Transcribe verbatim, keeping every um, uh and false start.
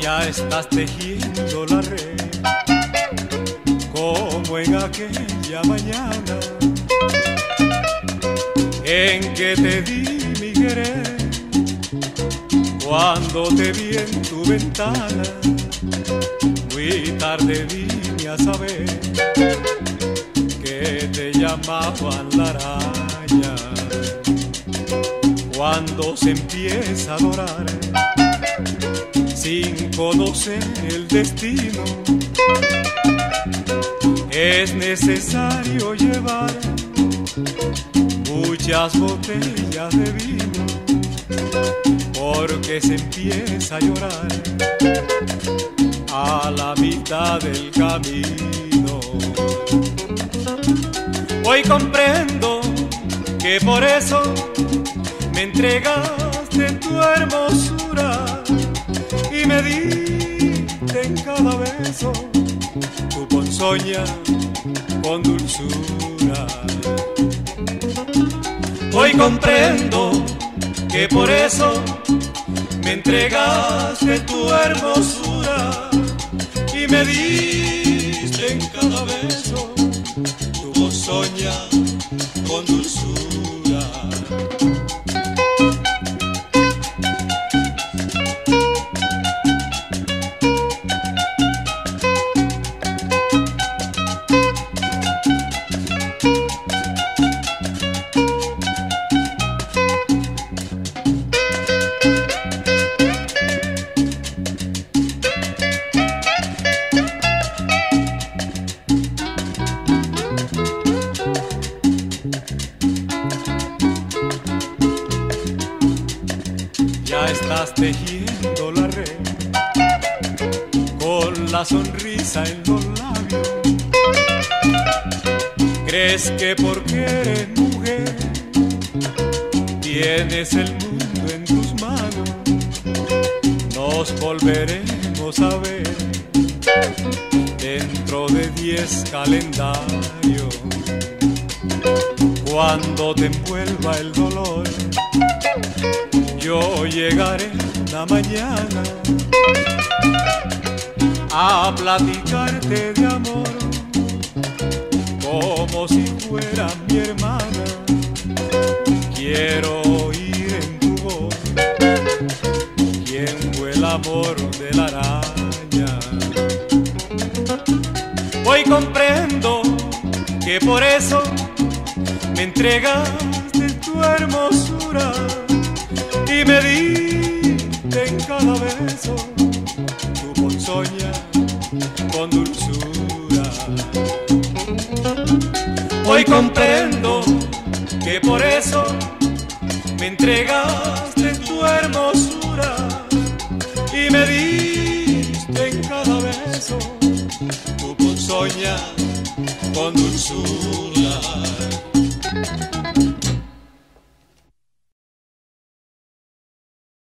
Ya estás tejiendo la red como en aquella mañana en que te di mi querer. Cuando te vi en tu ventana, muy tarde vine a saber que te llamaban la araña. Cuando se empieza a adorar sin conocer el destino, es necesario llevar muchas botellas de vino, porque se empieza a llorar a la mitad del camino. Hoy comprendo que por eso me entregaste tu hermosura y me diste en cada beso tu ponzoña con dulzura. Hoy comprendo que por eso me entregaste tu hermosura y me diste en cada beso tu ponzoña con dulzura. Ya estás tejiendo la red con la sonrisa en los labios. Crees que porque eres mujer tienes el mundo en tus manos. Nos volveremos a ver dentro de diez calendarios. Cuando te envuelva el dolor, yo llegaré en la mañana a platicarte de amor como si fuera mi hermana. Quiero oír en tu voz quién fue el amor de la araña. Hoy comprendo que por eso me entregaste tu hermosura y me diste en cada beso tu ponzoña con dulzura. Hoy comprendo que por eso me entregaste tu hermosura y me diste en cada beso tu ponzoña con dulzura.